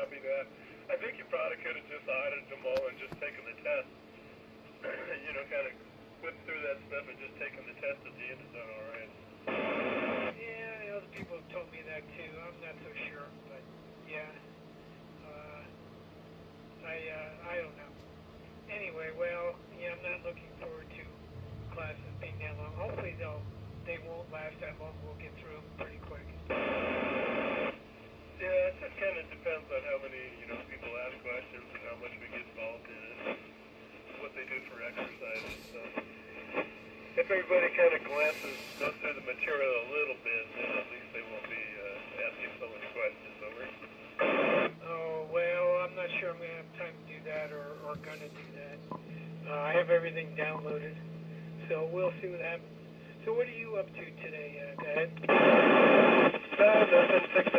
copy that. I think you probably could have just audited them all and just taken the test. You know, kind of whip through that stuff and just taken the test at the end is done all right. Yeah, other people have told me that too. I'm not so sure, but yeah. I don't know. Anyway, well, yeah, I'm not looking forward to classes being that long. Hopefully they won't last that long. We'll get through them pretty quick. Yeah, it just kind of depends on how many, you know, people ask questions and how much we get involved in it, what they do for exercise and stuff. If everybody kind of goes through the material a little bit, then at least they won't be asking so many questions over. Oh, well, I'm not sure I'm going to have time to do that or going to do that. I have everything downloaded, so we'll see what happens. So what are you up to today, Dad? Nothing.